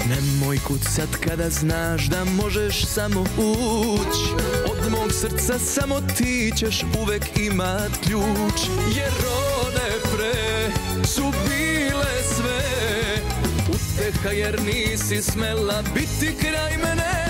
Nemoj kucat kada znaš da možeš samo uć. Od mog srca samo ti ćeš uvek imat ključ. Jer one pre su bile sve uteha, jer nisi smela biti kraj mene.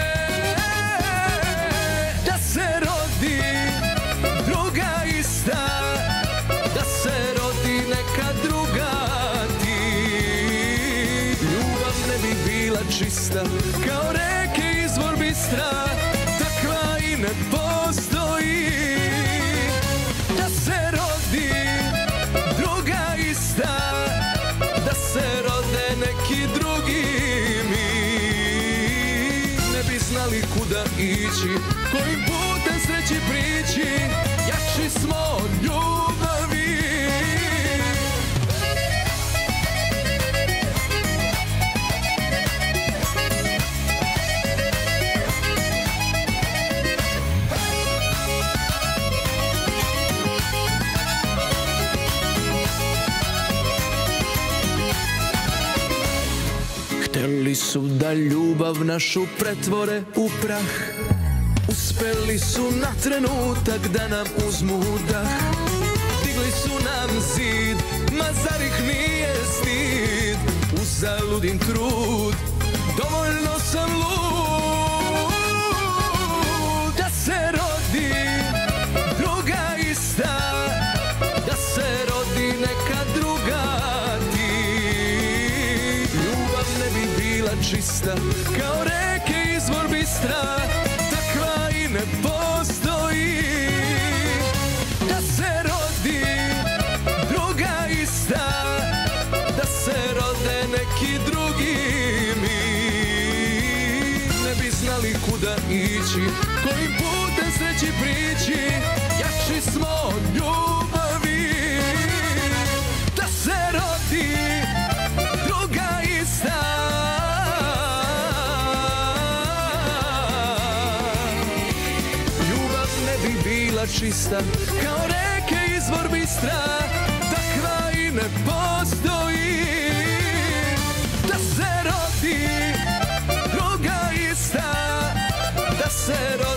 Da se rodi druga ista, da se rodi neka druga ti. Ljubav ne bi bila čista kao reke izvor bistra, takva i ne postoji. Da se rodi druga ista, da se rode neki drugi mi. Ne bi znali kuda ići, kojim putem sreći prići, jači smo od ljubavi. Hteli su da ljubav našu pretvore u prah, uspeli su na trenutak da nam uzmu dah. Digli su nam zid, ma zar ih nije stid? Uzaludim trud, dovoljno sam lud. Da se rodi druga ista, da se rodi neka druga ti. Ljubav ne bi bila čista kao reke izvor bistra, takva i ne postoji. Da se rodi druga ista, da se rode neki drugi mi. Ne bi znali kuda ići, kojim putem sreći prići, jači smo od ljubavi. Da se rodi druga ista, čista kao reke izvor bistra, takva i ne postoji. Da se rodi druga ista, da se rodi